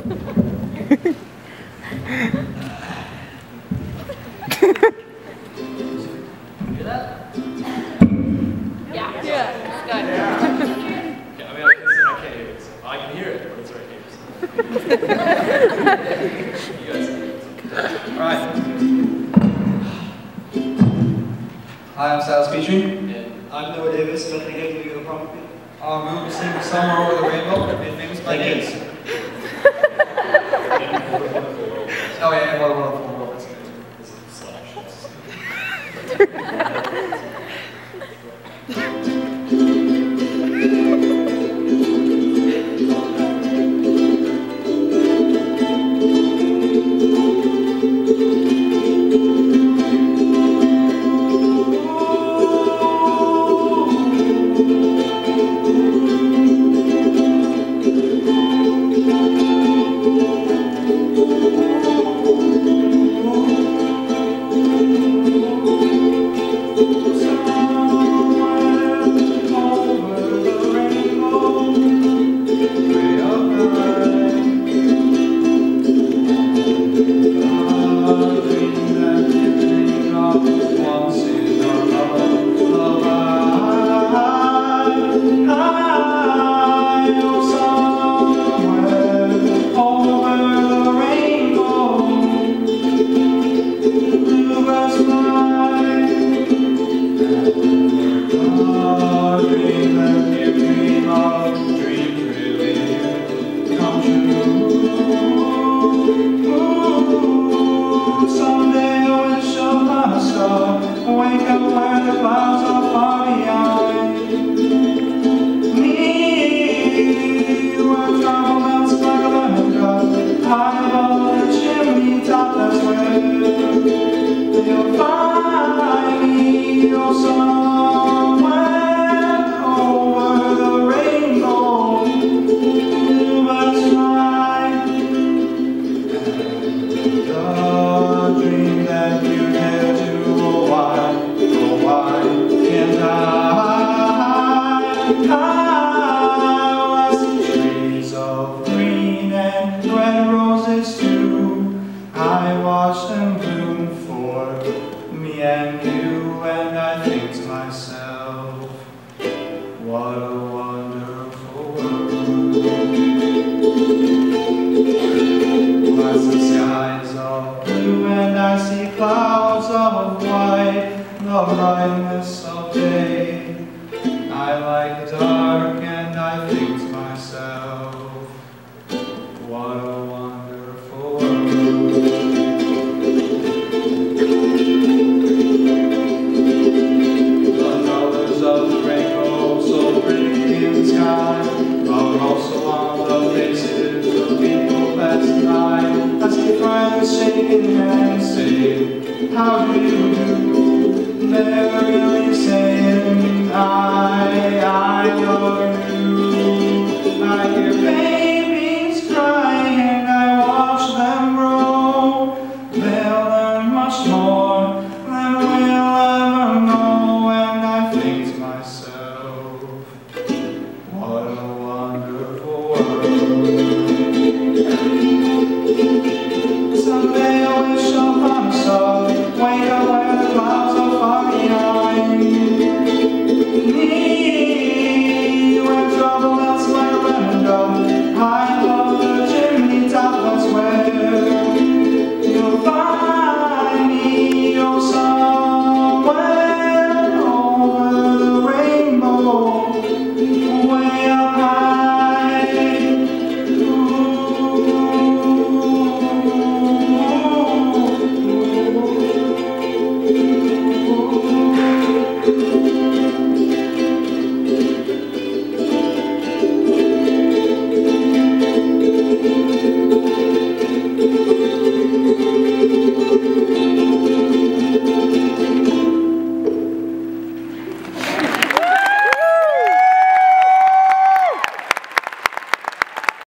Hear that? Yeah. Yeah. It's good. Yeah. I mean, I can't hear it. I can hear it, but it's right here. You guys. All right. Hi, I'm Silas Petrie. And I'm Noah Davis. But again, do you have a problem with me? We will be singing Somewhere Over the Rainbow, made famous by Gates. Oh yeah, What a Wonderful World. Wake up where the clouds are far behind me. Where trouble melts like a lemon drop, high above the chimney top. That's where you'll find me. Oh, somewhere over the rainbow, you must fly. The dream that you dare to. And bloom for me and you, and I think to myself, what a wonderful world. I see skies of blue and I see clouds of white, the brightness of day. I like the dark and I think to myself, what a wonderful world. Shaking hands, say, how do you do? They're really saying